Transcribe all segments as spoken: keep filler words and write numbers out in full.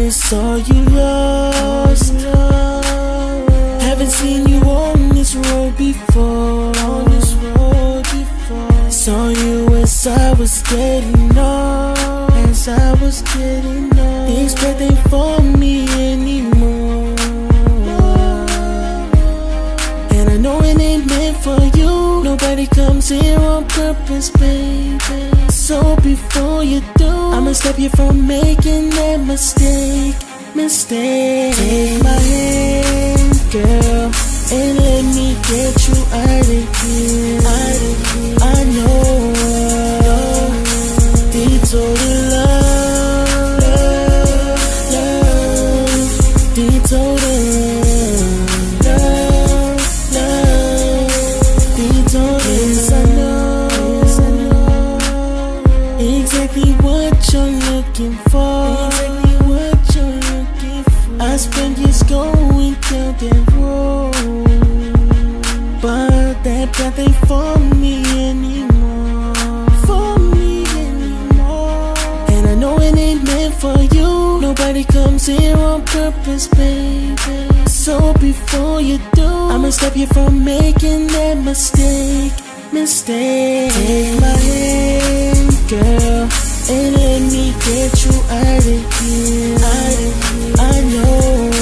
it's all you lost. Haven't seen you on this road before. On this road before. Saw you as I was getting old. As I was getting old. Things that ain't for me anymore. And I know it ain't meant for you. Nobody comes here on purpose, baby. So before you do, I'ma stop you from making that mistake. Mistake. Take my hand, girl, and let me get you out of here. Out of here. I know Detour to love, love, love. Detour to love, love. Detour to yes, I know, yes, I know exactly what you're looking for. Exactly what you're looking for. I spent years going down that road, but that path ain't for me anymore. For me anymore. And I know it ain't meant for you. Nobody comes here on purpose, baby. So before you do, I'ma stop you from making that mistake. Mistake. Take my hand, girl, and let me get you out of here. Out of here. I know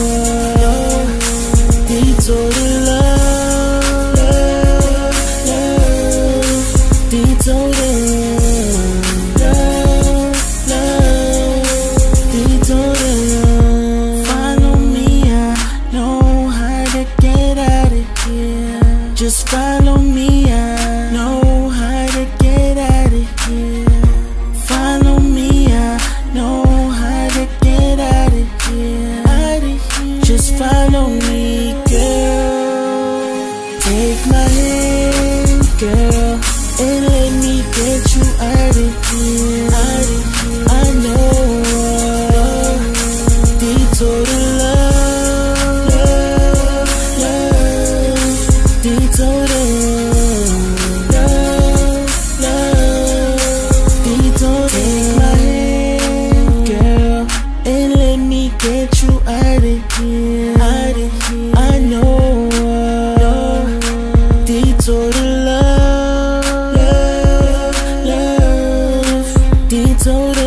Detour to love, love, love. Detour to love, love. Detour to love. Follow me, I know how to get out of here. Just follow me, I know how to get out of here. Follow me, I know how to get out of here. Out of here. Just follow me, girl. Take my hand, girl, and let me get you out of here. Out of here. I know Detour to love, love, love. Detour to love, love. Detour. Take my hand, girl, and let me get you out of here. Out of here. I know Detour to love, love, love. Detour to